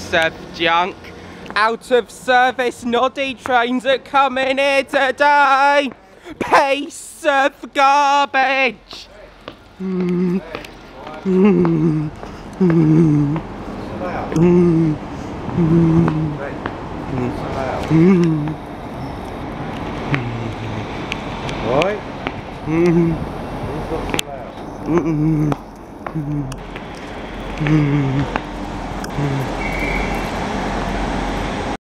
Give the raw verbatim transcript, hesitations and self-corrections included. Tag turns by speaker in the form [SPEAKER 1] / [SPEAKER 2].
[SPEAKER 1] piece of junk. Out of service noddy trains are coming here today. Piece of garbage. Mm. Mm. Mm. Mm. Mm.
[SPEAKER 2] Right?
[SPEAKER 1] Mm.
[SPEAKER 2] Who's got so loud?
[SPEAKER 1] Mm. Mm. Mm. Mm.